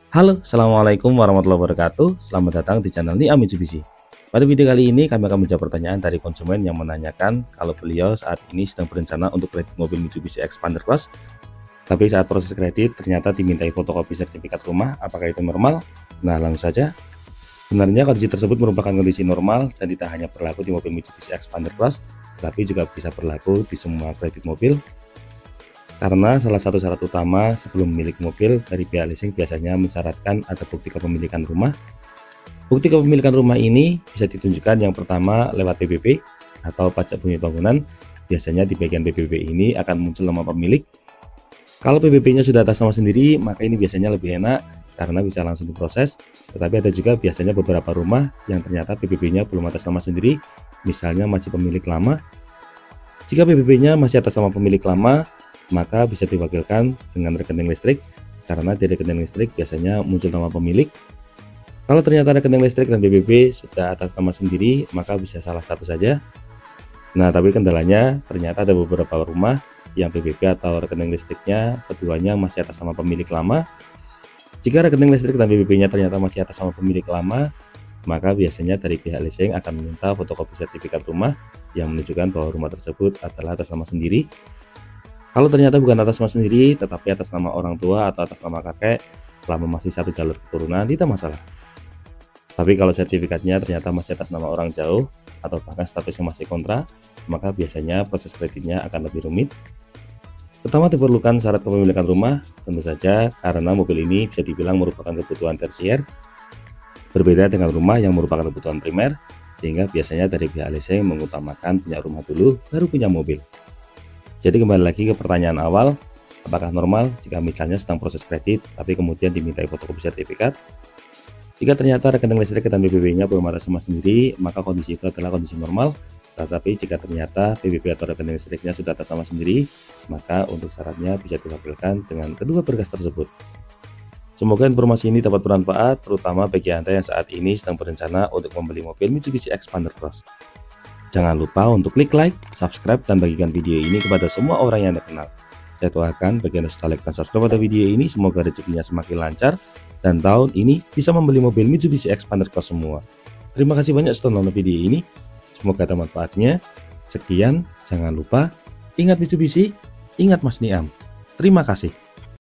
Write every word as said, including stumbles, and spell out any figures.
Halo, assalamualaikum warahmatullahi wabarakatuh. Selamat datang di channel Nia Mitsubishi. Pada video kali ini kami akan menjawab pertanyaan dari konsumen yang menanyakan kalau beliau saat ini sedang berencana untuk kredit mobil Mitsubishi Xpander Cross, tapi saat proses kredit ternyata dimintai fotokopi sertifikat rumah. Apakah itu normal? Nah, langsung saja. Sebenarnya kondisi tersebut merupakan kondisi normal dan tidak hanya berlaku di mobil Mitsubishi Xpander Cross, tapi juga bisa berlaku di semua kredit mobil. Karena salah satu syarat utama sebelum memiliki mobil dari pihak leasing biasanya mensyaratkan ada bukti kepemilikan rumah. Bukti kepemilikan rumah ini bisa ditunjukkan yang pertama lewat P B B atau pajak bumi bangunan. Biasanya di bagian P B B ini akan muncul nama pemilik. Kalau P B B-nya sudah atas nama sendiri, maka ini biasanya lebih enak karena bisa langsung diproses. Tetapi ada juga biasanya beberapa rumah yang ternyata P B B-nya belum atas nama sendiri, misalnya masih pemilik lama. Jika P B B-nya masih atas nama pemilik lama, maka bisa diwakilkan dengan rekening listrik, karena di rekening listrik biasanya muncul nama pemilik. Kalau ternyata rekening listrik dan P B B sudah atas nama sendiri, maka bisa salah satu saja. Nah, tapi kendalanya ternyata ada beberapa rumah yang P B B atau rekening listriknya keduanya masih atas nama pemilik lama. Jika rekening listrik dan P B B-nya ternyata masih atas nama pemilik lama, maka biasanya dari pihak leasing akan meminta fotokopi sertifikat rumah yang menunjukkan bahwa rumah tersebut adalah atas nama sendiri. Kalau ternyata bukan atas nama sendiri, tetapi atas nama orang tua atau atas nama kakek, selama masih satu jalur keturunan, tidak masalah. Tapi kalau sertifikatnya ternyata masih atas nama orang jauh, atau bahkan statusnya masih kontra, maka biasanya proses kreditnya akan lebih rumit. Pertama diperlukan syarat kepemilikan rumah, tentu saja karena mobil ini bisa dibilang merupakan kebutuhan tersier, berbeda dengan rumah yang merupakan kebutuhan primer, sehingga biasanya dari pihak leasing mengutamakan punya rumah dulu, baru punya mobil. Jadi kembali lagi ke pertanyaan awal, apakah normal jika misalnya sedang proses kredit tapi kemudian dimintai fotokopi sertifikat? Jika ternyata rekening listrik dan P B B-nya belum ada sama sendiri, maka kondisi itu adalah kondisi normal. Tetapi jika ternyata P B B atau rekening listriknya sudah atas nama sendiri, maka untuk syaratnya bisa diwakilkan dengan kedua berkas tersebut. Semoga informasi ini dapat bermanfaat, terutama bagi Anda yang saat ini sedang berencana untuk membeli mobil Mitsubishi Xpander Cross. Jangan lupa untuk klik like, subscribe, dan bagikan video ini kepada semua orang yang Anda kenal. Saya doakan bagi Anda sudah like dan subscribe pada video ini, semoga rezekinya semakin lancar, dan tahun ini bisa membeli mobil Mitsubishi Xpander Cross semua. Terima kasih banyak sudah nonton video ini, semoga ada manfaatnya. Sekian, jangan lupa, ingat Mitsubishi, ingat Mas Niam. Terima kasih.